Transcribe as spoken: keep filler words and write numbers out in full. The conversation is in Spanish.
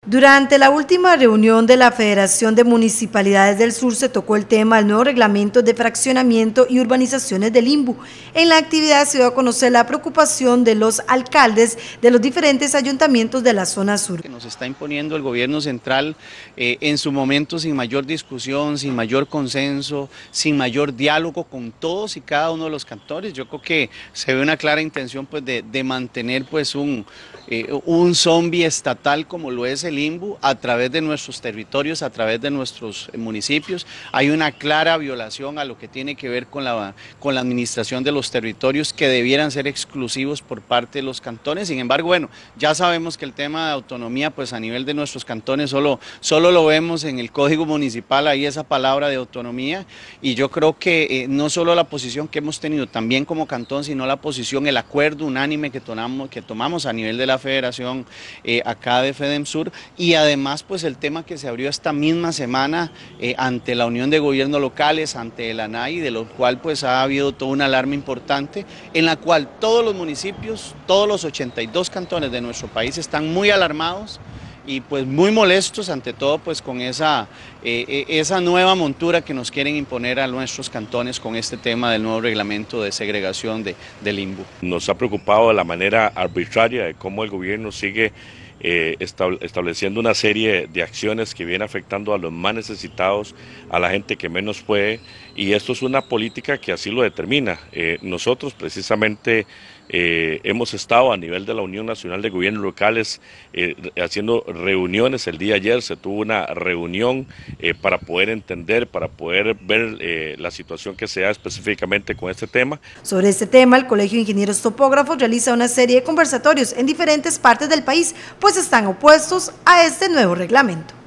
Durante la última reunión de la Federación de Municipalidades del Sur se tocó el tema del nuevo reglamento de fraccionamiento y urbanizaciones del Limbu. En la actividad se dio a conocer la preocupación de los alcaldes de los diferentes ayuntamientos de la zona sur. Que nos está imponiendo el gobierno central eh, en su momento sin mayor discusión, sin mayor consenso, sin mayor diálogo con todos y cada uno de los cantones. Yo creo que se ve una clara intención pues, de, de mantener pues, un, eh, un zombie estatal como lo es el Limbu a través de nuestros territorios, a través de nuestros municipios. Hay una clara violación a lo que tiene que ver con la, con la administración de los territorios que debieran ser exclusivos por parte de los cantones. Sin embargo, bueno, ya sabemos que el tema de autonomía, pues a nivel de nuestros cantones solo, solo lo vemos en el Código Municipal, ahí esa palabra de autonomía, y yo creo que eh, no solo la posición que hemos tenido también como cantón, sino la posición, el acuerdo unánime que tomamos, que tomamos a nivel de la federación eh, acá de FEDEMSUR, y además pues el tema que se abrió esta misma semana eh, ante la Unión de Gobiernos Locales, ante el ANAI, de lo cual pues ha habido toda una alarma importante, en la cual todos los municipios, todos los ochenta y dos cantones de nuestro país están muy alarmados y pues muy molestos ante todo pues con esa, eh, esa nueva montura que nos quieren imponer a nuestros cantones con este tema del nuevo reglamento de segregación de, del Limbu. Nos ha preocupado de la manera arbitraria de cómo el gobierno sigue Eh, estableciendo una serie de acciones que vienen afectando a los más necesitados, a la gente que menos puede, y esto es una política que así lo determina. Eh, nosotros precisamente eh, hemos estado a nivel de la Unión Nacional de Gobiernos Locales eh, haciendo reuniones. El día de ayer se tuvo una reunión eh, para poder entender, para poder ver eh, la situación que se da específicamente con este tema. Sobre este tema, el Colegio de Ingenieros Topógrafos realiza una serie de conversatorios en diferentes partes del país, pues están opuestos a este nuevo reglamento.